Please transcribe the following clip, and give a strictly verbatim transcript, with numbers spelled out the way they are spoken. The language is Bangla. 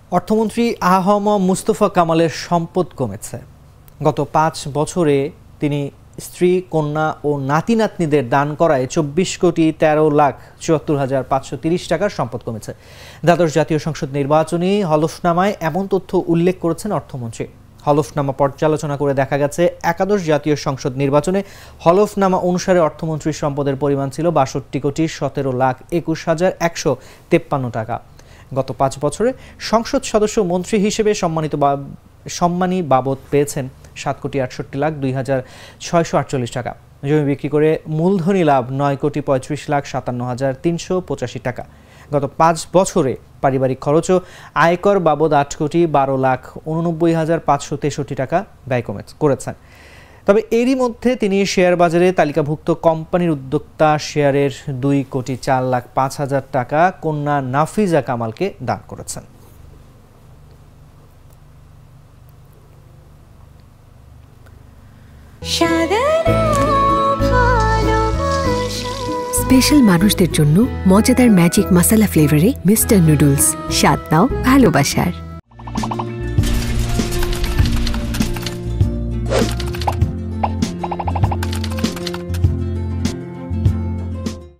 অর্থমন্ত্রী আহম মুস্তফাকামালের সম্পদ কমেছে। গত পাঁচ বছরে তিনি স্ত্রী, কন্যা ও নাতি নাতনিদের দান করায় চব্বিশ কোটি তেরো লাখ চুয়াত্তর হাজার পাঁচশো তিরিশ টাকার সম্পদ কমেছে। দ্বাদশ জাতীয় সংসদ নির্বাচনী হলফনামায় এমন তথ্য উল্লেখ করেছেন অর্থমন্ত্রী। হলফনামা পর্যালোচনা করে দেখা গেছে একাদশ জাতীয় সংসদ নির্বাচনে হলফনামা অনুসারে অর্থমন্ত্রীর সম্পদের পরিমাণ ছিল বাষট্টি কোটি সতেরো লাখ একুশ হাজার একশো তেপ্পান্ন টাকা। গত পাঁচ বছরে সংসদ সদস্য মন্ত্রী হিসেবে সম্মানিত সম্মানী বাবদ পেয়েছেন সাত কোটি আটষট্টি লাখ দুই হাজার ছয়শো আটচল্লিশ টাকা। জমি বিক্রি করে মূলধনী লাভ নয় কোটি পঁয়ত্রিশ লাখ সাতান্ন হাজার তিনশো পঁচাশি টাকা। গত পাঁচ বছরে পারিবারিক খরচও আয়কর বাবদ আট কোটি বারো লাখ উননব্বই হাজার পাঁচশো তেষট্টি টাকা ব্যয় কমে করেছেন। তবে এরই মধ্যে তিনি শেয়ার বাজারে তালিকাভুক্ত কোম্পানির উদ্যোক্তা শেয়ারের দুই কোটি চার লাখ পাঁচ হাজার টাকা কন্যা নাফিজা কামালকে দান করেছেন। স্পেশাল মানুষদের জন্য মজাদার ম্যাজিক মশলা ফ্লেভারে মিস্টার নুডলস, স্বাদ নাও ভালোবাসার।